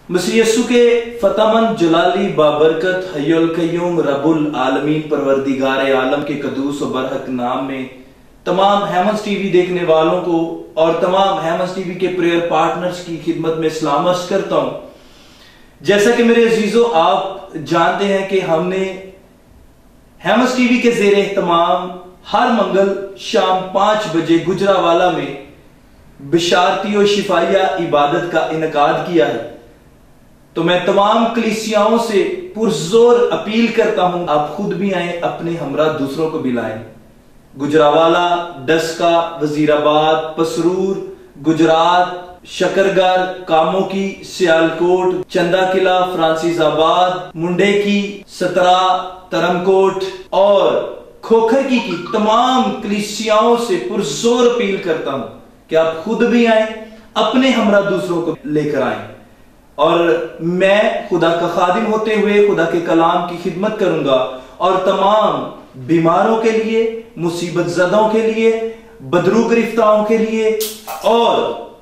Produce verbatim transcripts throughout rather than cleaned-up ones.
मसीह यस्सु के फतामंद जलाली बाबरकत हय्युल कय्यूम रब्बुल आलमीन परवरदिगार आलम के कदूस और बरहक नाम में तमाम हैमंस टीवी देखने वालों को और तमाम हैमंस टीवी के प्रेयर पार्टनर्स की खिदमत में सलाम अर्ज करता हूं। जैसा कि मेरे अजीजों, आप जानते हैं कि हमने हैमंस टीवी के ज़ेरे एहतमाम हर मंगल शाम पांच बजे गुजरावाला में बिशारती और शिफाइया इबादत का इनकाद किया है। तो मैं तमाम कलीसियाओं से पुरजोर अपील करता हूं, आप खुद भी आए, अपने हमरा दूसरों को भी लाएं। गुजरावाला, डस्का, वजीराबाद, पसरूर, गुजरात, शकरगर, कामोकी, सियालकोट, चंदा किला, फ्रांसिसाबाद, मुंडेकी, सतरा, तरमकोट और खोखरकी की तमाम कलीसियाओं से पुरजोर अपील करता हूं कि आप खुद भी आए, अपने हमरा दूसरों को लेकर आए और मैं खुदा का खादिम होते हुए खुदा के कलाम की खिदमत करूंगा और तमाम बीमारों के लिए, मुसीबत ज़दों के लिए, बदरू गिरफ्तारों के लिए और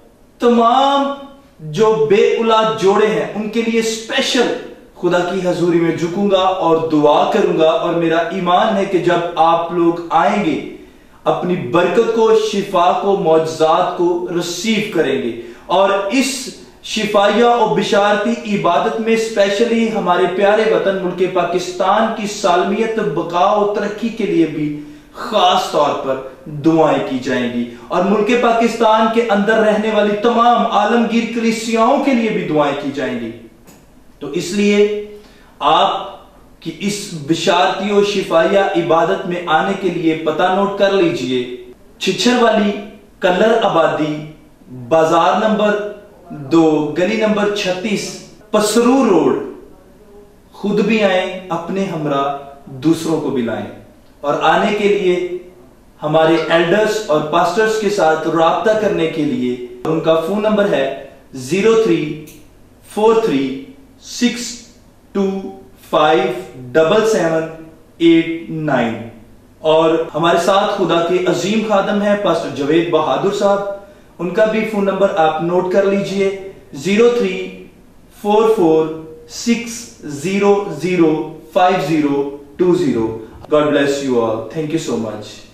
तमाम जो बेऔलाद जोड़े हैं उनके लिए स्पेशल खुदा की हजूरी में झुकूंगा और दुआ करूंगा। और मेरा ईमान है कि जब आप लोग आएंगे अपनी बरकत को, शिफा को, मौजज़ात को रिसीव करेंगे और इस शिफाइया और बिशारती इबादत में स्पेशली हमारे प्यारे वतन मुल्क पाकिस्तान की सालमियत, बका और तरक्की के लिए भी खास तौर पर दुआएं की जाएंगी और मुल्क पाकिस्तान के अंदर रहने वाली तमाम आलमगीर कलीसियाओं के लिए भी दुआएं की जाएंगी। तो इसलिए आप कि इस बिशारती और शिफाइया इबादत में आने के लिए पता नोट कर लीजिए। छिछर वाली कलर आबादी, बाजार नंबर दो, गली नंबर छत्तीस, पसरू रोड। खुद भी आए, अपने हमरा दूसरों को भी लाएं और आने के लिए हमारे एल्डर्स और पास्टर्स के साथ राब्ता करने के लिए उनका फोन नंबर है zero three four three six two five double seven eight nine. और हमारे साथ खुदा के अजीम खादम है पास्टर जवेद बहादुर साहब, उनका भी फोन नंबर आप नोट कर लीजिए zero three four four six zero zero five zero two zero. God bless you all. Thank you so much.